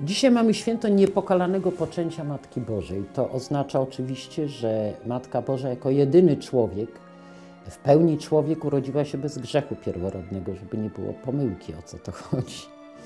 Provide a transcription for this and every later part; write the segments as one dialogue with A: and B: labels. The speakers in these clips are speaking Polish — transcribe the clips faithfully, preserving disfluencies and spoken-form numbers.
A: Dzisiaj mamy święto niepokalanego poczęcia Matki Bożej. To oznacza oczywiście, że Matka Boża jako jedyny człowiek, w pełni człowiek, urodziła się bez grzechu pierworodnego, żeby nie było pomyłki, o co to chodzi.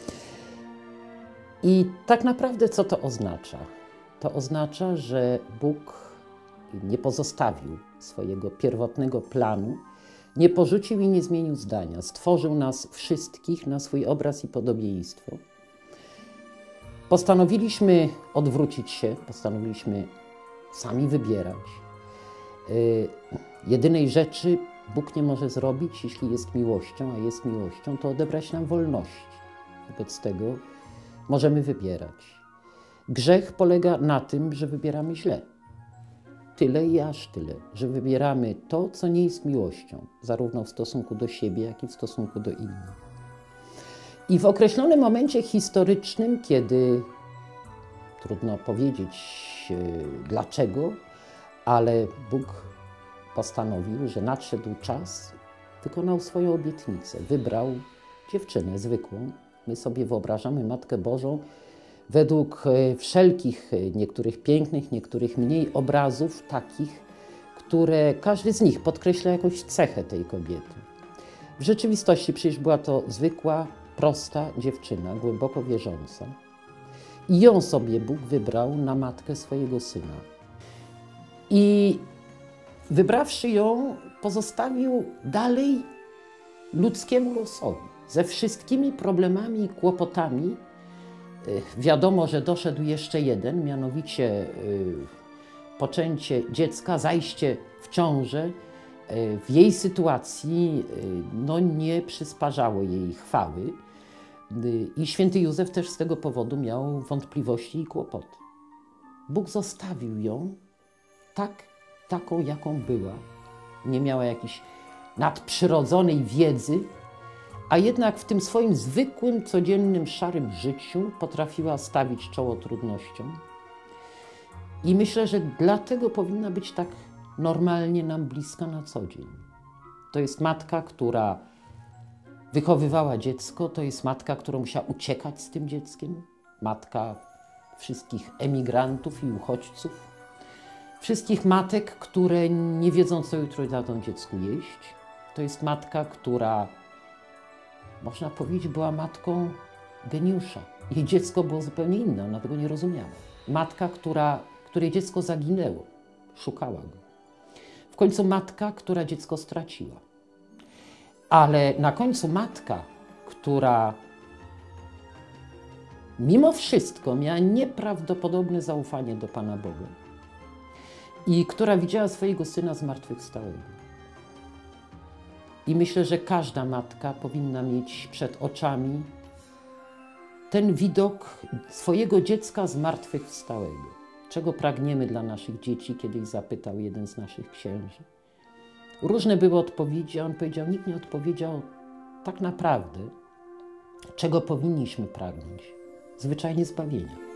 A: I tak naprawdę co to oznacza? To oznacza, że Bóg nie pozostawił swojego pierwotnego planu, nie porzucił i nie zmienił zdania. Stworzył nas wszystkich na swój obraz i podobieństwo. Postanowiliśmy odwrócić się, postanowiliśmy sami wybierać. Yy, jedynej rzeczy Bóg nie może zrobić, jeśli jest miłością, a jest miłością, to odebrać nam wolności. Wobec tego możemy wybierać. Grzech polega na tym, że wybieramy źle. Tyle i aż tyle, że wybieramy to, co nie jest miłością, zarówno w stosunku do siebie, jak i w stosunku do innych. I w określonym momencie historycznym, kiedy trudno powiedzieć dlaczego, ale Bóg postanowił, że nadszedł czas, wykonał swoją obietnicę. Wybrał dziewczynę zwykłą. My sobie wyobrażamy Matkę Bożą według wszelkich, niektórych pięknych, niektórych mniej obrazów takich, które każdy z nich podkreśla jakąś cechę tej kobiety. W rzeczywistości przecież była to zwykła, prosta dziewczyna, głęboko wierząca. I ją sobie Bóg wybrał na matkę swojego syna. I wybrawszy ją, pozostawił dalej ludzkiemu losowi. Ze wszystkimi problemami i kłopotami. Wiadomo, że doszedł jeszcze jeden, mianowicie poczęcie dziecka, zajście w ciążę. W jej sytuacji no, nie przysparzało jej chwały i święty Józef też z tego powodu miał wątpliwości i kłopoty. Bóg zostawił ją tak, taką, jaką była. Nie miała jakiejś nadprzyrodzonej wiedzy, a jednak w tym swoim zwykłym, codziennym, szarym życiu potrafiła stawić czoło trudnościom. I myślę, że dlatego powinna być tak normalnie nam bliska na co dzień. To jest matka, która wychowywała dziecko, to jest matka, która musiała uciekać z tym dzieckiem, matka wszystkich emigrantów i uchodźców, wszystkich matek, które nie wiedzą, co jutro dadzą dziecku jeść. To jest matka, która, można powiedzieć, była matką geniusza. Jej dziecko było zupełnie inne, ona tego nie rozumiała. Matka, która, której dziecko zaginęło, szukała go. W końcu matka, która dziecko straciła. Ale na końcu matka, która mimo wszystko miała nieprawdopodobne zaufanie do Pana Boga i która widziała swojego syna zmartwychwstałego. I myślę, że każda matka powinna mieć przed oczami ten widok swojego dziecka zmartwychwstałego. Czego pragniemy dla naszych dzieci, kiedyś zapytał jeden z naszych księży. Różne były odpowiedzi, a on powiedział, nikt nie odpowiedział tak naprawdę, czego powinniśmy pragnąć. Zwyczajnie zbawienia.